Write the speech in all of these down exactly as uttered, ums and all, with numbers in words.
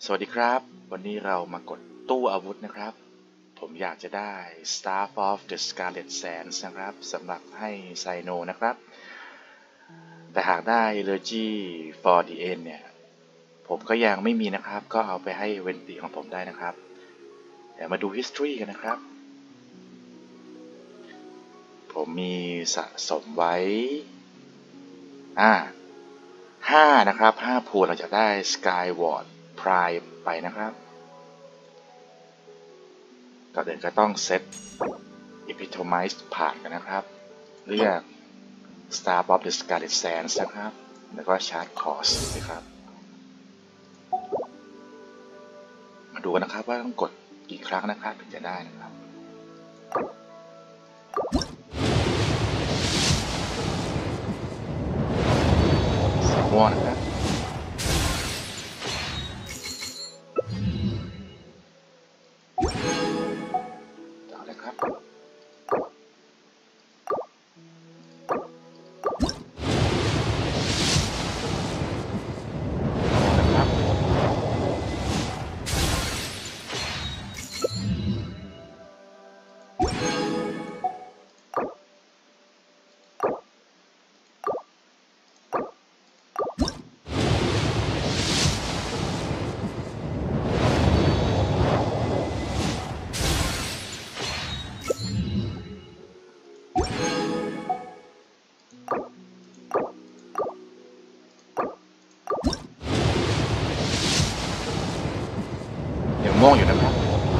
สวัสดีครับวันนี้เรามากดตู้อาวุธนะครับผมอยากจะได้ Staff of the Scarlet Sands นะครับสำหรับให้ไซโนนะครับแต่หากได้ Energy for the End เนี่ยผมก็ยังไม่มีนะครับก็เอาไปให้เวนติของผมได้นะครับเดี๋ยวมาดู History กันนะครับผมมีสะสมไว้อ่าห้านะครับห้าพูเราจะได้ Skyward Prime ไปนะครับก่อนอื่นก็ต้องเซต Epitomize ผ่านกันนะครับเลือก Star of the Scarlet Sands นะครับแล้วก็ชาร์จคอร์สนะครับมาดูกันนะครับว่าต้องกดกี่ครั้งนะครับถึงจะได้นะครับสีม่วงนะครับต่อเลยครับยังม่วงอยู่นะครับ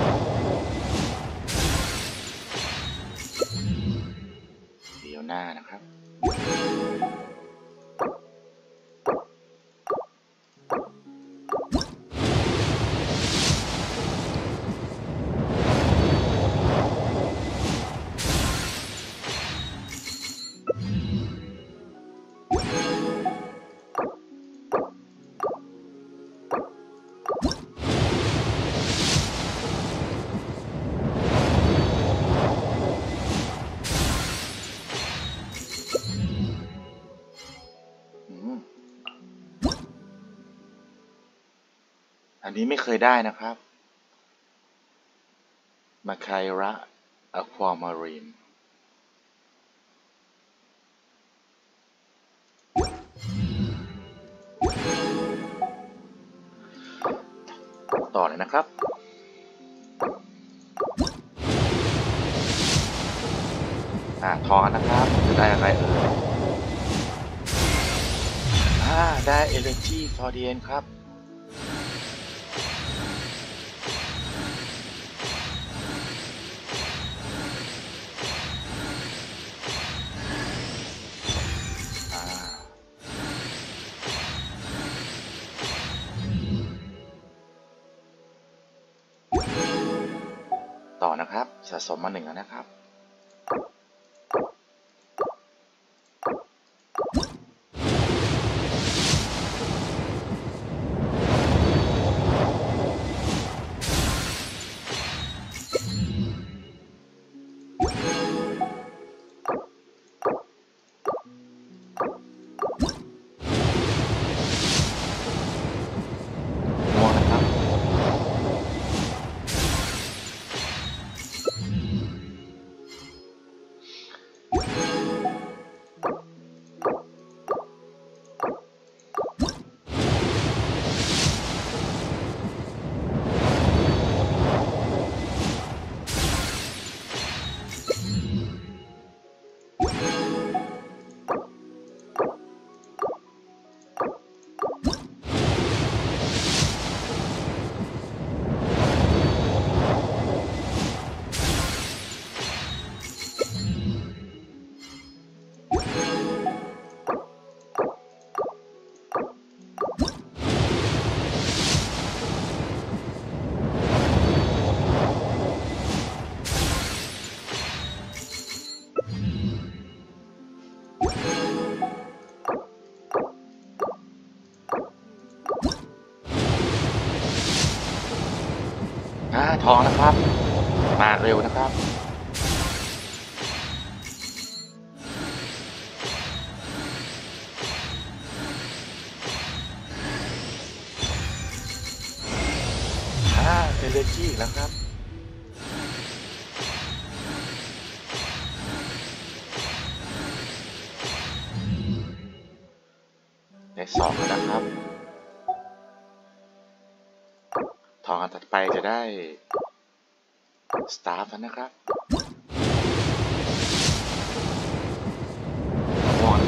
เดี๋ยวหน้านะครับอันนี้ไม่เคยได้นะครับมาไคระอะความารีนต่อเลยนะครับอ่าทองนะครับจะได้อะไรเอ่ยอ่าได้ Energy for the End ครับต่อนะครับสะสมมาหนึ่งแล้วนะครับม่วงนะครับอ่าทองนะครับมาเร็วนะครับ Energy แล้วครับได้สองแล้วนะครับทองอันถัดไปจะได้ Staff แล้วนะครับม่วง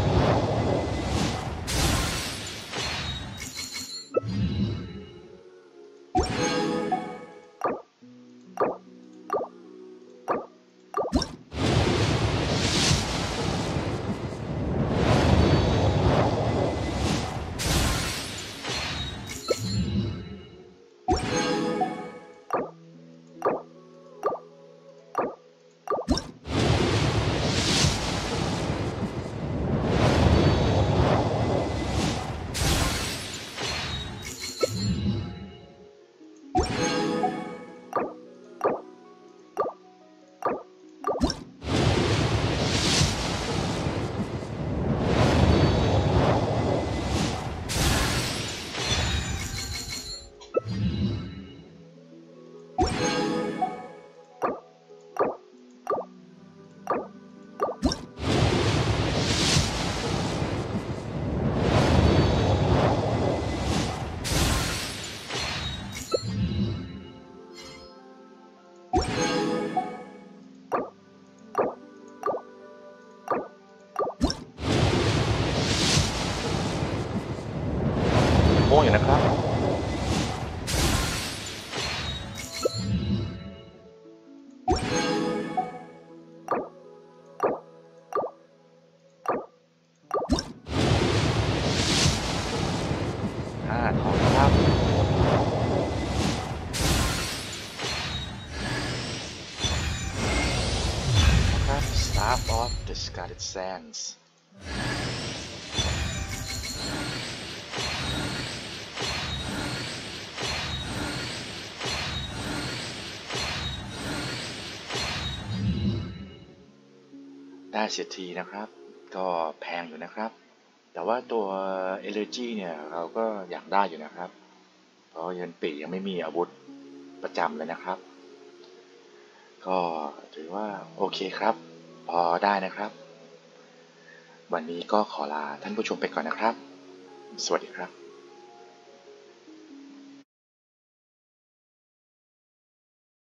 ม่วงอยู่นะครับห้าทองครับครับ Staff of the Scarlet Sands ได้เสียทีนะครับก็แพงอยู่นะครับแต่ว่าตัว Energy เนี่ยเราก็อยากได้อยู่นะครับเพราะยันปียังไม่มีอาวุธประจำเลยนะครับก็ถือว่าโอเคครับพอได้นะครับวันนี้ก็ขอลาท่านผู้ชมไปก่อนนะครับสวัสดีครับ